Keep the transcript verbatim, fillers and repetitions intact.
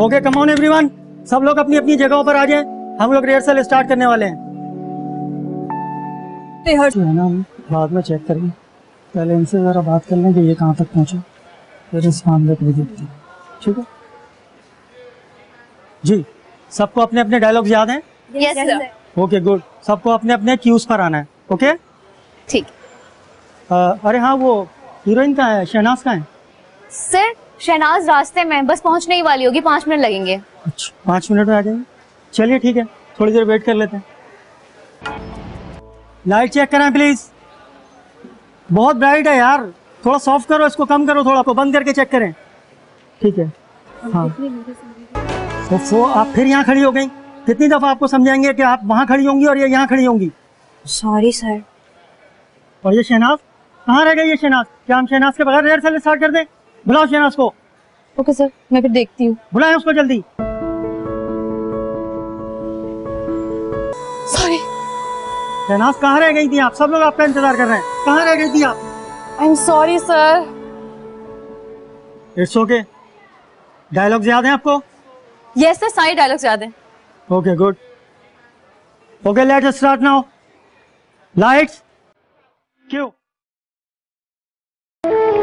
Okay come on everyone, सब लोग अपनी अपनी जगहों पर आ जाएं, हम लोग रिहर्सल स्टार्ट करने वाले हैं। है ना, बाद में चेक करेंगे, पहले इनसे जरा बात कर लें कि ये कहाँ तक पहुँचे, फिर इस मामले को भी देखते हैं। ठीक है जी, सबको अपने अपने डायलॉग्स याद हैं? Yes sir. ओके गुड, सबको अपने अपने क्यूज पर आना है। ओके ठीक। अरे हाँ, वो हीरोइन कहाँ है, शहनाज कहाँ है? सर शहनाज रास्ते में, बस पहुंचने ही वाली होगी, पाँच मिनट लगेंगे। अच्छा, पाँच मिनट में आ जाएंगे, चलिए ठीक है, थोड़ी देर वेट कर लेते हैं। लाइट चेक कराएं प्लीज, बहुत ब्राइट है यार, थोड़ा सॉफ्ट करो इसको, कम करो थोड़ा, को बंद करके चेक करें। ठीक है हाँ। तो वो आप फिर यहाँ खड़ी हो गई, कितनी दफा आपको समझाएंगे कि आप वहाँ खड़ी होंगी और ये यहाँ खड़ी होंगी। Sorry sir. और ये शहनाज कहाँ रह गई? ये शहनाज, क्या हम शहनाज के बगैर रिहर्सल स्टार्ट कर दें? बुलाओ शहनाज को। ओके सर, मैं फिर देखती हूँ। बुलाएं उसको जल्दी। सॉरी। शहनाज कहाँ रह गई थी आप? सब लोग आपका इंतजार कर रहे हैं, कहाँ रह गई थी आप? I am sorry sir. It's okay. Dialogues याद हैं आपको? यस सर, सारे डायलॉग्स याद हैं। Okay good. Okay let's start now. Lights Q.